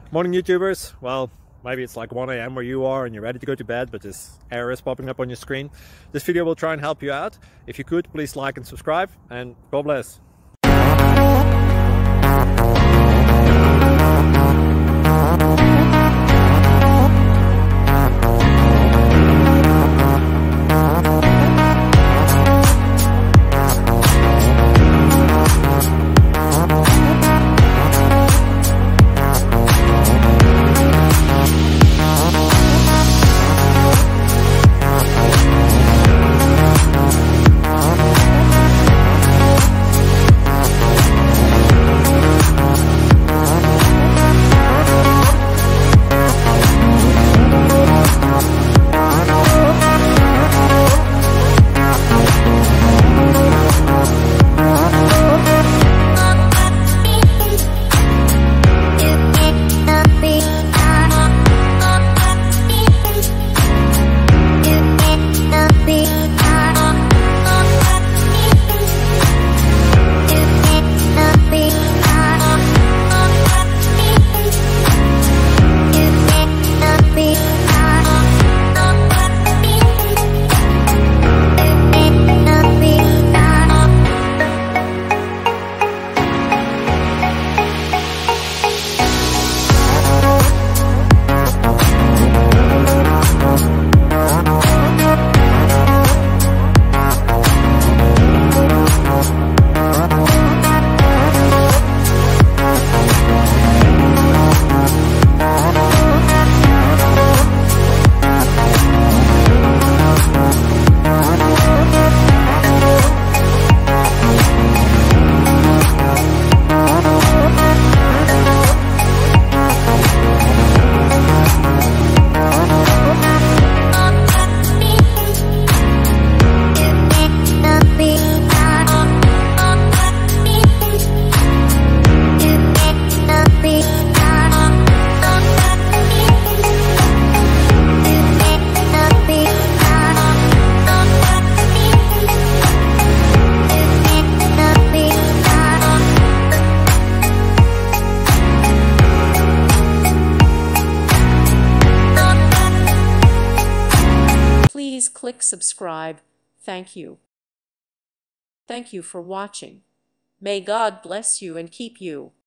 Morning YouTubers. Well, maybe it's like 1 a.m. where you are and you're ready to go to bed, but this error is popping up on your screen. This video will try and help you out. If you could, please like and subscribe, and God bless. Please click subscribe. Thank you. Thank you for watching. May God bless you and keep you.